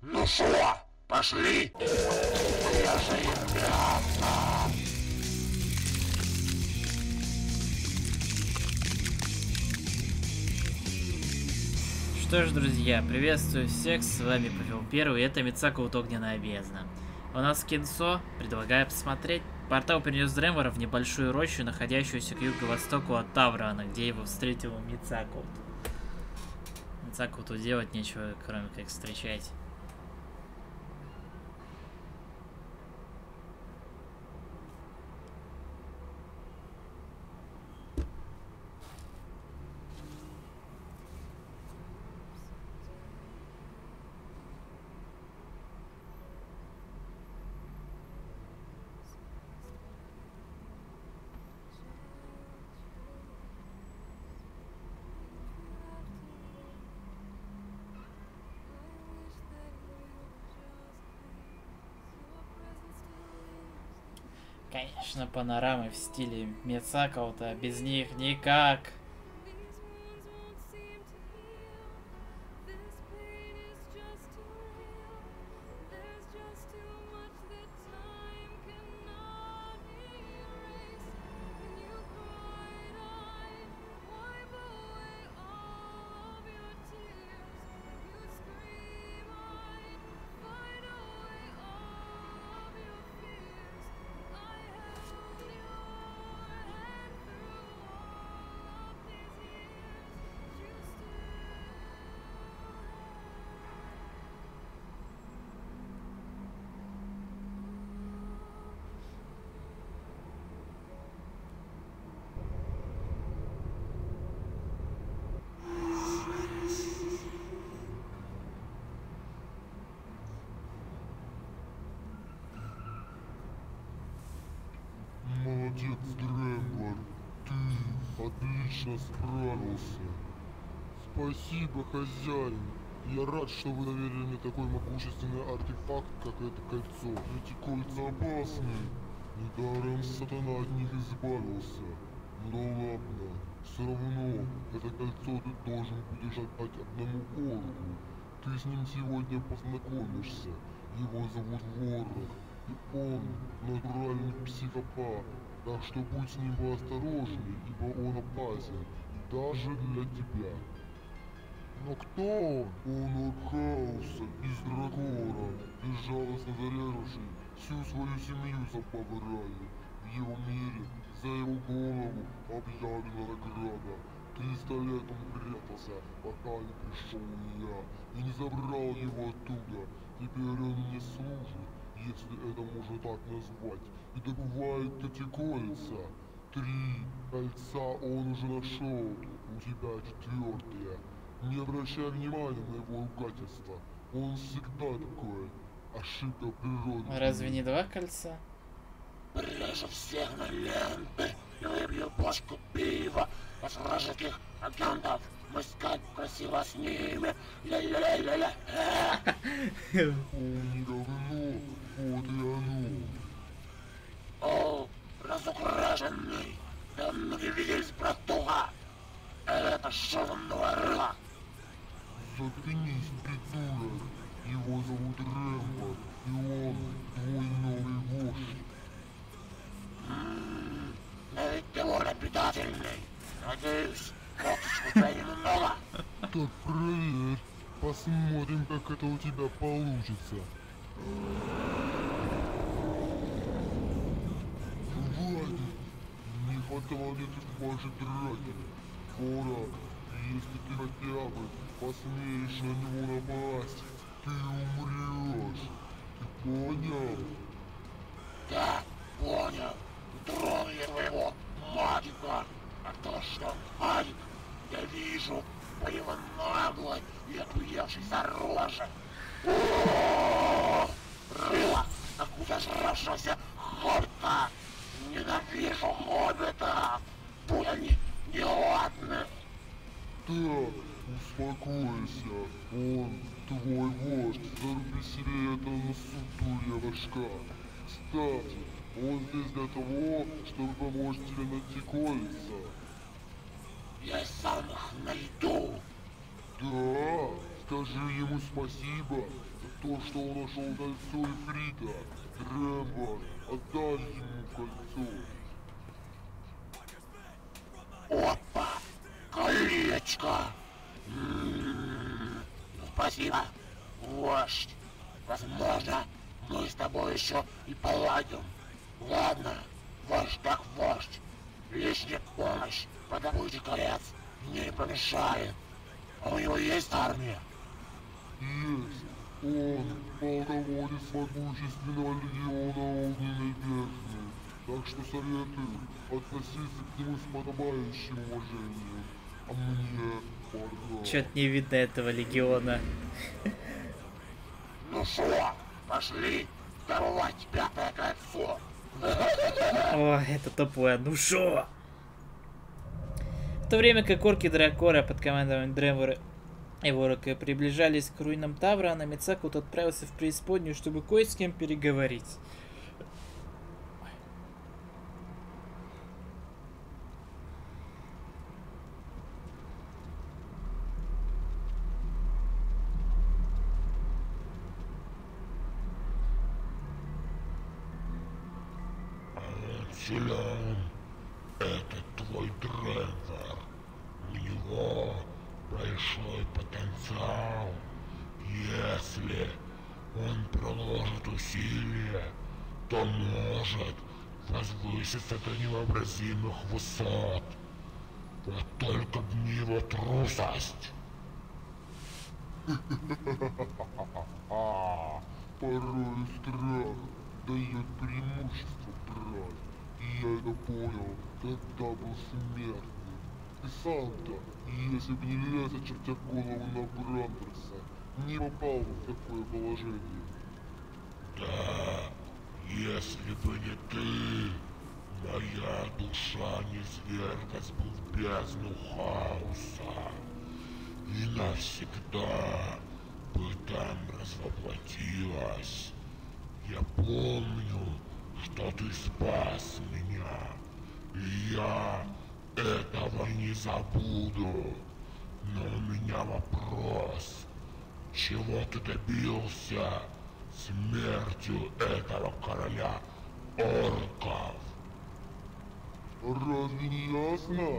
Ну шо, пошли? Свежие мясо. Что ж, друзья, приветствую всех, с вами Павел Первый, и это Мицако Огненная бездна. У нас кинцо, предлагаю посмотреть. Портал перенес Дремвора в небольшую рощу, находящуюся к юго-востоку от Таврана, где его встретил Мицако. Мицако тут делать нечего, кроме как встречать. Конечно, панорамы в стиле Мицако-то, без них никак. Молодец, Дремвор, ты отлично справился. Спасибо, хозяин. Я рад, что вы доверили мне такой могущественный артефакт, как это кольцо. Эти кольца опасны. Недаром сатана от них избавился. Ну да ладно, все равно, это кольцо ты должен будешь отдать одному орку. Ты с ним сегодня познакомишься. Его зовут Ворох. И он натуральный психопат. Так что будь с ним поосторожней, ибо он опасен. Даже для тебя. Но кто он? Он от хаоса из Дракора, безжалостно зарезавший всю свою семью за Павараю. В его мире за его голову объявлена награда. 300 лет он прятался, пока не пришел я, и не забрал его оттуда. Теперь он мне служит, если это можно так назвать, и добывает эти кольца. 3 кольца он уже нашел, у тебя 4-е. Не обращай внимания на его ругательство. Он всегда такой. Ошибка природы. Разве не 2 кольца? Прирежу всех на ленты и выбью бочку пива от вражеских агентов. Мыскать красиво с ними. Ля-ля-ля-ля-ля. Он говно, вот и оно. О, разукрашенный. Да ноги виделись, братуха. Это что за новая. Заткнись, придурок. Его зовут Рэмбо, и он твой новый вождь. Но ведь довольно питательный. Надеюсь, косточек у тебя немного. Так проверь. Посмотрим, как это у тебя получится. Хватит. Не хватало мне тут вашей драки. Пора. Если ты хотя бы посмеешь на него напасть, ты умрешь. Ты понял? Да, понял. Трону я твоего магика. А то что, ай, я вижу по его наглой и отуевшейся роже. Рыло, как у зажравшегося хоббита. Ненавижу хоббита. Будь они неладны. Так, успокойся. Он твой вождь. Заруби себе это на сутуле башка. Кстати, он здесь для того, чтобы помочь тебе найти кольца. Я сам их найду. Да, скажи ему спасибо за То, что он нашел кольцо Ифрита, Дремвар, отдай ему кольцо. Опа! Колечко! Спасибо, вождь. Возможно, мы с тобой еще и поладим. Ладно, вождь так вождь. Лишняя помощь по добыче колец мне не помешает. А у него есть армия? Есть. Он полководец могущественного легиона Огненной Бездны. Так что советую относиться к нему с подобающим уважением. А мне пора. Чё-то не видно этого легиона. Ну шо, пошли добывать 5-е кольцо. О, это тупое. Ну шо? В то время как орки Дракора под командованием Дремвора и Ворока приближались к руинам Тавра, Мицаку отправился в преисподнюю, чтобы кое с кем переговорить. Силен, это твой Дремвор. У него большой потенциал. Если он приложит усилия, то может возвыситься до невообразимых высот. Вот только б не его трусость. Порой страх дает преимущество, брат. И я это понял, когда был смертным. И сам-то, если бы не лез, очертя голову на Брандерса, не попал бы в такое положение. Да, если бы не ты, моя душа низверглась бы в бездну хаоса. И навсегда бы там развоплотилась. Я помню, что ты спас меня, и я этого не забуду. Но у меня вопрос. Чего ты добился смертью этого короля орков? Разве не ясно?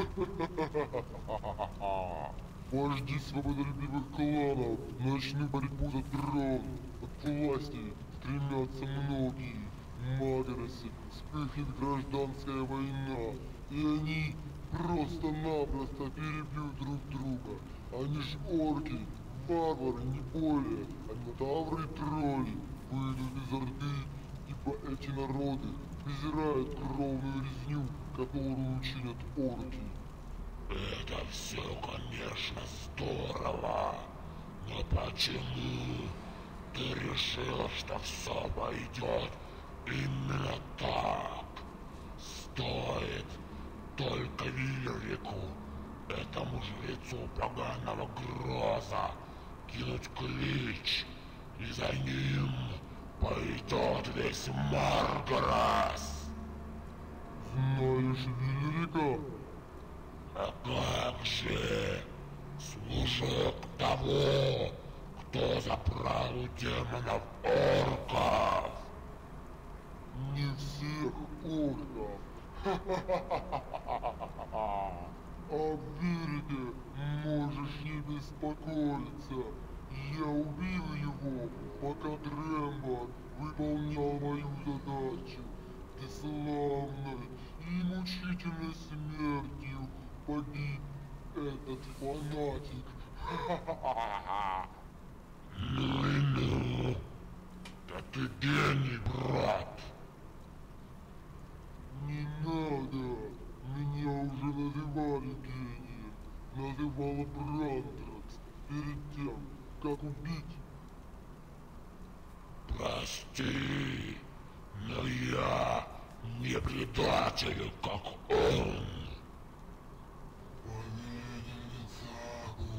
Вожди свободолюбивых кланов, ночную борьбу за трон, от власти стремятся многие. В Магаросе вспыхнет гражданская война, и они просто-напросто перебьют друг друга. Они ж орки, варвары, не более, а минотавры и тролли выйдут из Орды, ибо эти народы презирают кровную резню, которую учинят орки. Это все, конечно, здорово, но почему ты решил, что все пойдет именно так? Стоит только Вильрику, этому жрецу поганого Гроза, кинуть клич, и за ним пойдет весь Маргарас. Знаешь Вильрика? А как же? Служок того, кто забрал у демонов орков. Не всех орков. О Вильрике можешь не беспокоиться. Я убил его, пока Дремвор выполнял мою задачу. Бесславной и мучительной смертью погиб этот фанатик. Ну и ну. Да ты гений, брат. Не надо. Меня уже называли гением. Называла Брандерс перед тем, как убить. Прости, но я не предатель, как он. Повелитель Мицаку,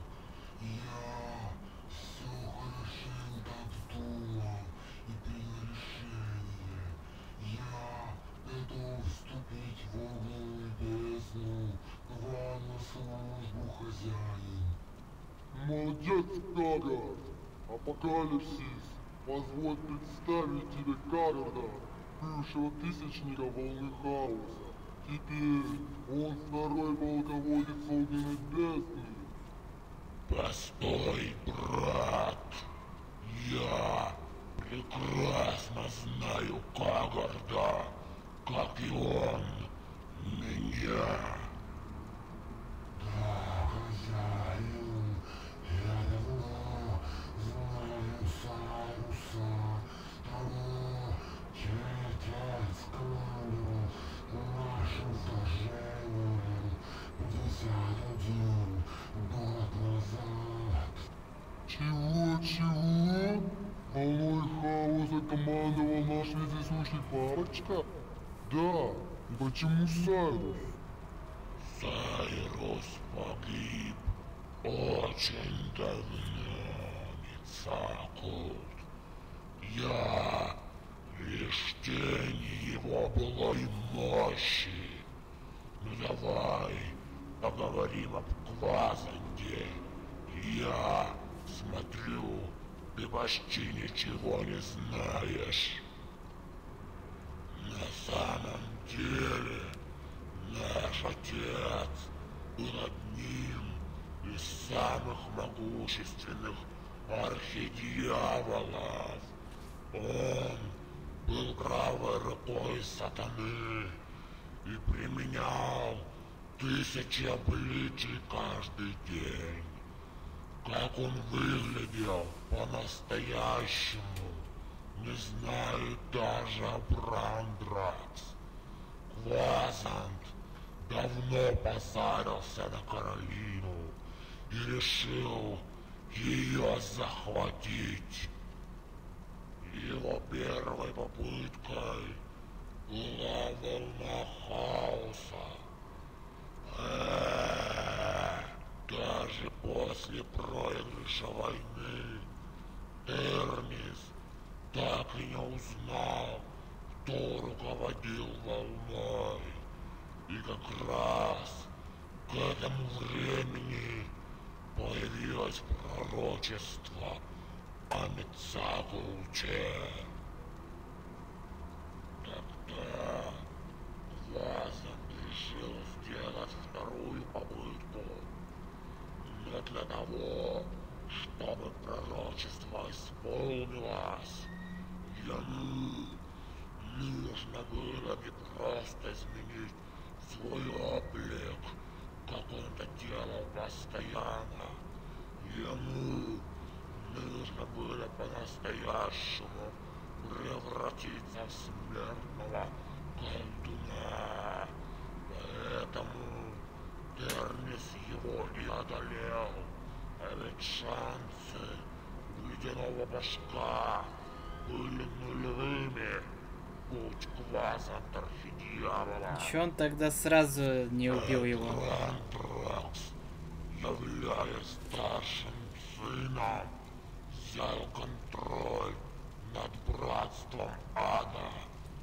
я все хорошенько обдумал и принял решение. Я готов вступить в огненную бездну, к вам на службу, хозяин. Молодец, Гагард! А Апокалипсис, позволь представить тебе Каверда, бывшего тысячника волны хаоса. Теперь он второй полководец огненной бездны. Постой, брат. Я прекрасно знаю Кагарда, как и он меня. Да, хозяин, я давно знаю Сауса, того, чей отец командовал нашим сражением 51 год назад. Чего? Волной хаоса командовал наш вездесущий папочка? Да, и почему Сайрус? Сайрус погиб очень давно, Мицакут. Я лишь тень его былой мощи. Ну давай поговорим об Квазанде. Я смотрю, ты почти ничего не знаешь. На самом деле, наш отец был одним из самых могущественных архидьяволов. Он был правой рукой сатаны и применял тысячи обличий каждый день. Как он выглядел по-настоящему, не знает даже Абрандракс. Квазант давно позарился на Каролину и решил ее захватить. Его первой попыткой была волна хаоса. Даже после проигрыша войны Термис так и не узнал, кто руководил волной. И как раз к этому времени появилось пророчество о Мицакуте. Тогда Квазант решил сделать вторую попытку. Но для того, чтобы пророчество исполнилось, ему нужно было не просто изменить свой облик, как он это делал постоянно. Ему нужно было по-настоящему превратиться в смертного колдуна. Поэтому Термис его и одолел. А ведь шансы ледяного башка были нулевыми. Будь Квазант архидьявола. Чё он тогда сразу не убил его? Абрандракс, являясь старшим сыном, взял контроль над братством ада,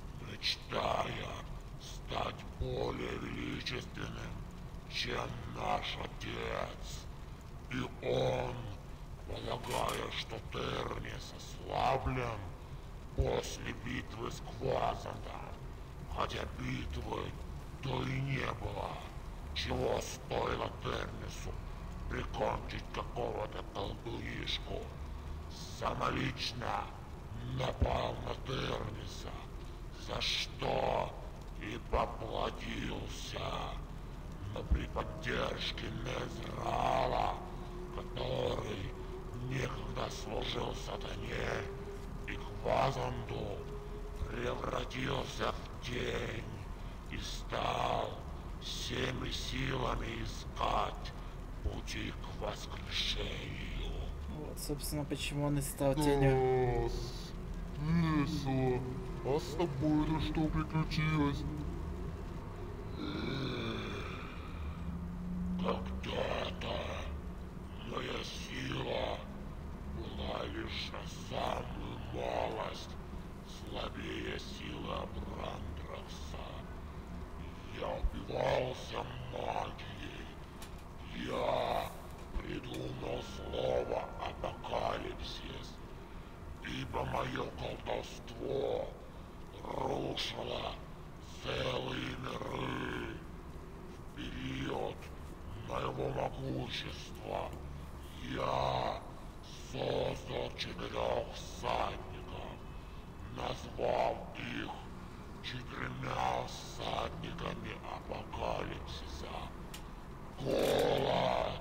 мечтая стать более величественным, чем наш отец. И он, полагая, что Термис ослаблен после битвы с Квазандом, хотя битвы то и не было, чего стоило Термису прикончить какого-то колдунишку, самолично напал на Термиса, за что и поплатился. Но при поддержке Незрала, который некогда служил сатане и Квазанду, превратился в тень и стал всеми силами искать пути к воскрешению. Вот, собственно, почему он и стал тенью. Весело. А с тобой-то что приключилось? Когда-то моя сила была лишь на самую малость слабее силы Абрандракса. Я упивался магией. Я придумал слово апокалипсис ибо мое колдовство рушило целые миры. В период моего могущества я создал 4 всадников, назвал их 4 всадниками апокалипсиса. Голод,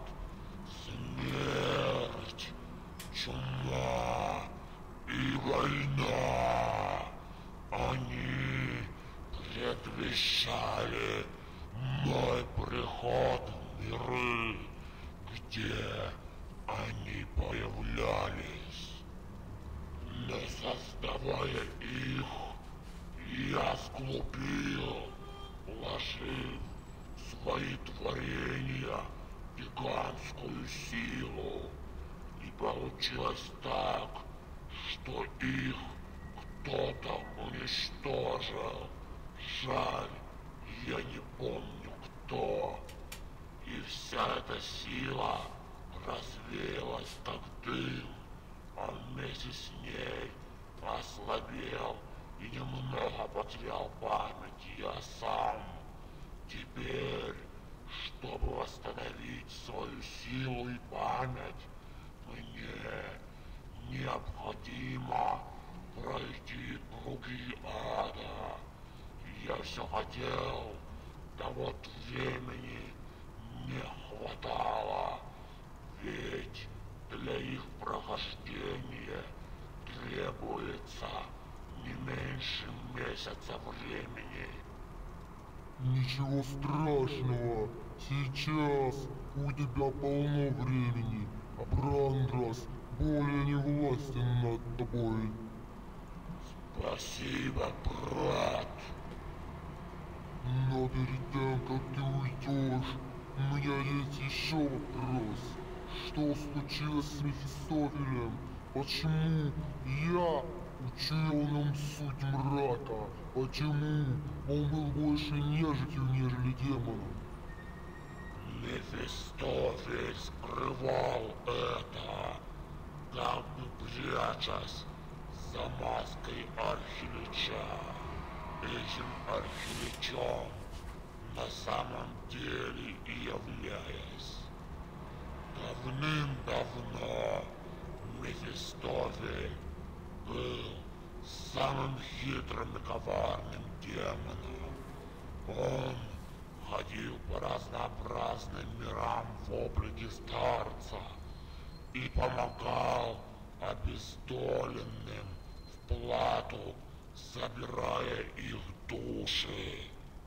смерть, чума и война. Они предвещали мой приход в миры, где они появлялись. Но создавая их, я сглупил, вложив в свои творения гигантскую силу. И получилось так, что их кто-то уничтожил. Жаль, я не помню кто. И вся эта сила развеялась как дым, а вместе с ней ослабел и немного потерял память я сам. Теперь, чтобы восстановить свою силу и память, мне необходимо пройти круги ада. Я все хотел, да вот времени не хватало, ведь для их прохождения требуется не меньше месяца времени. Ничего страшного. Сейчас у тебя полно времени, а Брандрас более не властен над тобой. Спасибо, брат. Но перед тем, как ты уйдешь, у меня есть еще вопрос. Что случилось с Мефистофелем? Почему я учуял в нем суть мрака? Почему он был больше нежитью, нежели демоном? Мефистофель скрывал это, как бы прячась за маской Архилича. Этим Архиличом на самом деле и являясь. Давным-давно Мефистофель был самым хитрым и коварным демоном. Он ходил по разнообразным мирам в облике старца и помогал обездоленным в плату, забирая их души.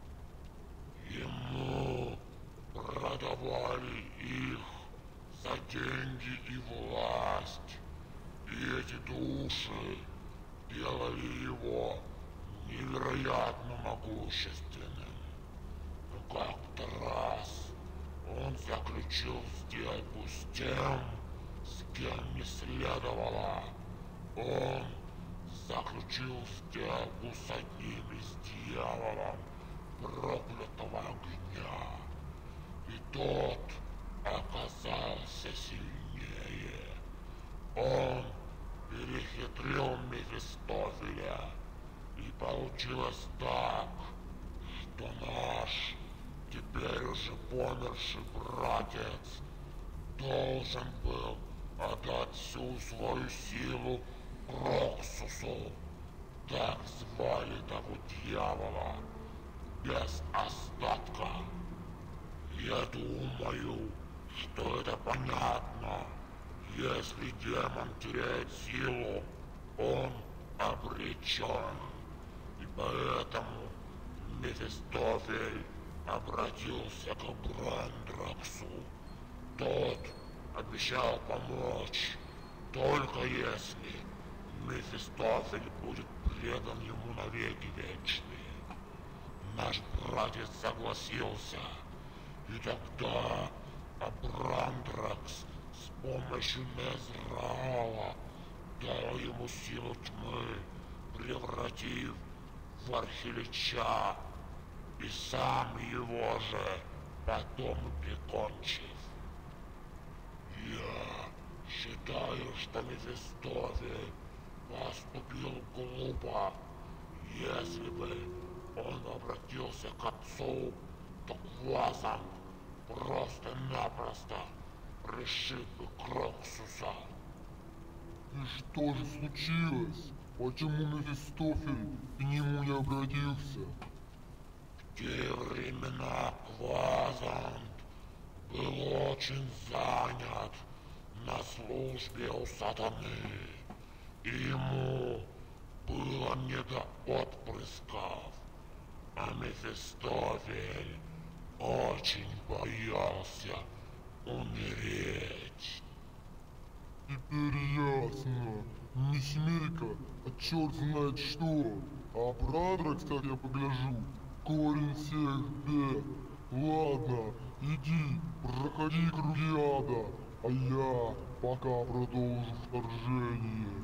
Ему продавали их за деньги и власть, и эти души делали его невероятно могущественным. Но как-то раз он заключил сделку с тем, с кем не следовало. Он заключил сделку с одним из дьяволом проклятого огня. И тот оказался сильнее. Он перехитрил Мефистофеля, и получилось так, что наш теперь уже померший братец должен был отдать всю свою силу Роксусу. Так звали того дьявола, без остатка. Я думаю, что это понятно. Если демон теряет силу, он обречен. И поэтому Мефистофель обратился к Брандраксу. Тот обещал помочь, только если Мефистофель будет предан ему навеки вечные. Наш братец согласился, и тогда Абрандракс с помощью Мезраала дал ему силу тьмы, превратив в Архилича, и сам его же потом прикончив. Я считаю, что Мефистофель по папа. Если бы он обратился к отцу, то Квазанг просто-напросто решит бы Кроксуса. И что же случилось? Почему Мефистофель к нему не обратился? В те времена Квазанг был очень занят на службе у сатаны, и ему было не до отпрысков, а Мефистофель очень боялся умереть. Теперь ясно. Не Семейка, а черт знает что. А Брадракс, как я погляжу, корень всех бед. Ладно, иди, проходи круги ада, а я пока продолжу вторжение.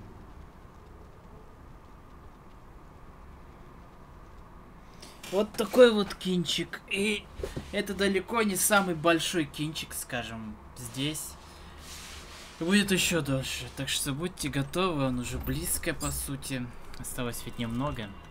Вот такой вот кинчик. И это далеко не самый большой кинчик, скажем, здесь. Будет еще дольше. Так что будьте готовы, он уже близко, по сути. Осталось ведь немного.